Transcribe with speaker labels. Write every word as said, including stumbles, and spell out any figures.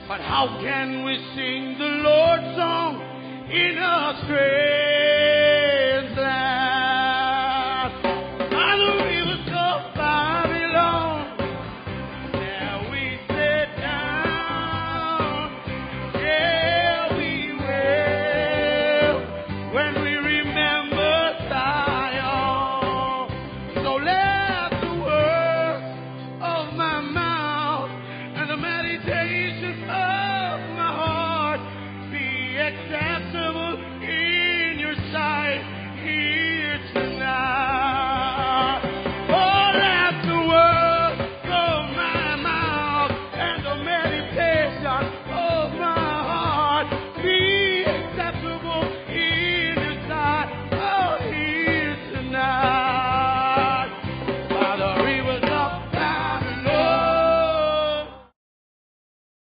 Speaker 1: But how can we sing the Lord's song in a strange